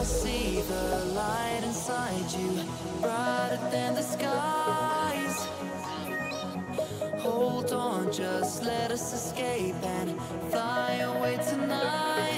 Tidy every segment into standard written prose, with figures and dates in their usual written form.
see the light inside you, brighter than the skies. Hold on, just let us escape and fly away tonight.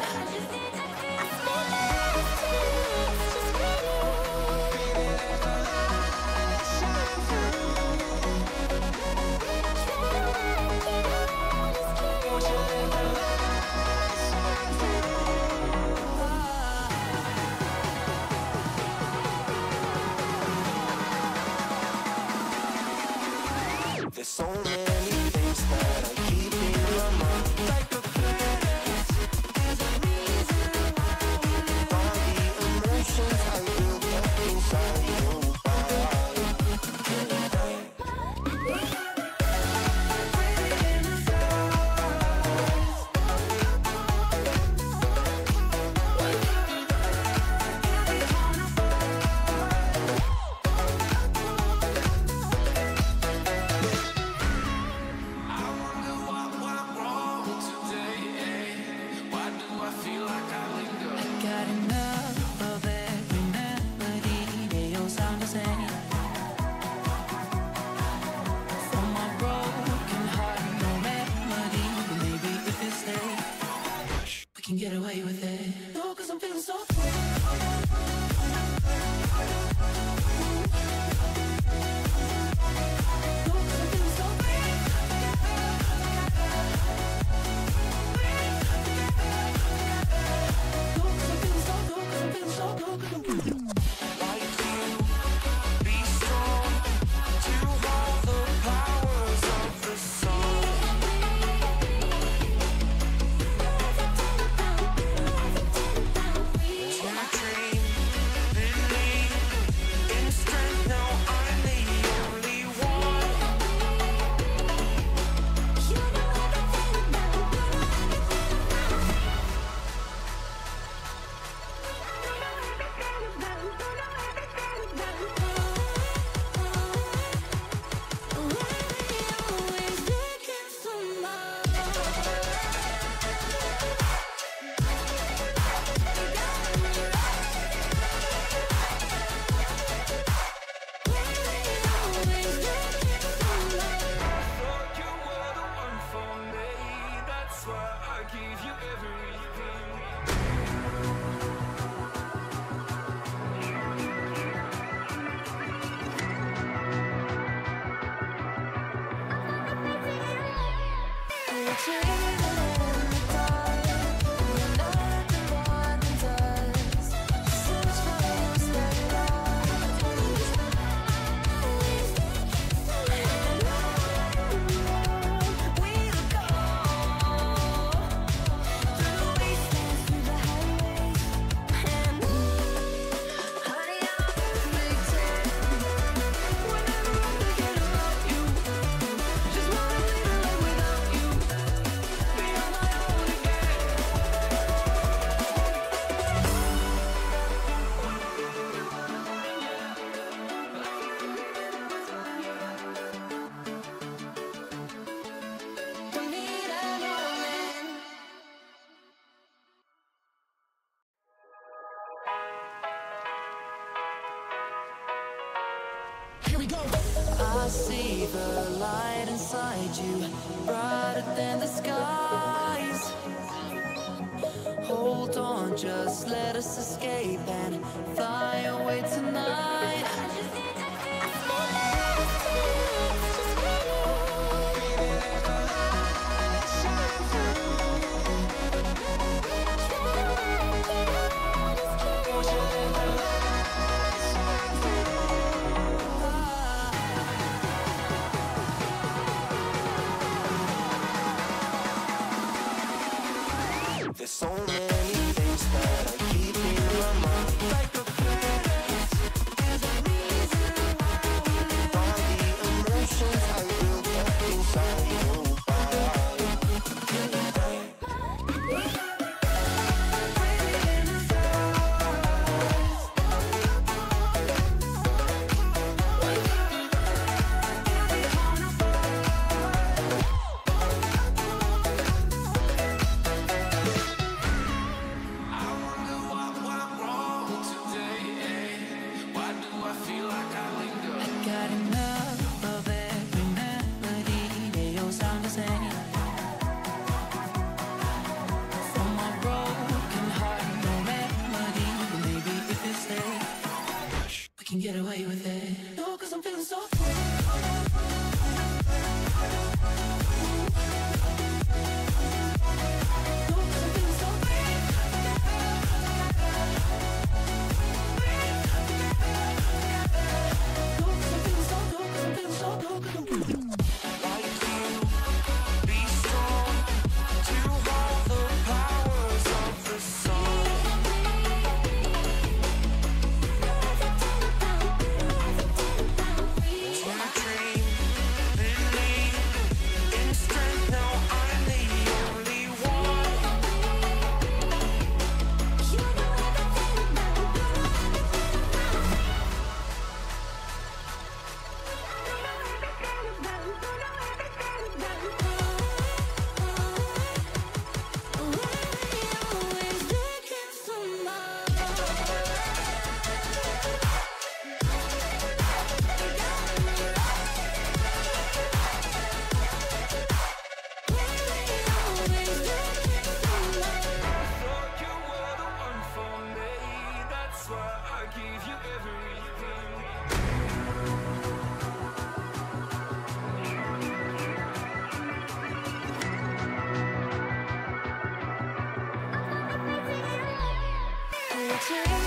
There's so many things that I keep in my mind, like a past. There's a reason why all the emotions I built up inside you. Got enough of every melody, they all sound the same. From my broken heart, no remedy, but maybe if you stay, we can get away with it. No, 'cause I'm feeling so free. I see the light inside you, brighter than the skies. Hold on, just let us escape and fly away tonight. There's so many things that I keep in my mind, like a past. There's a reason why all the emotions I built up inside you. picture in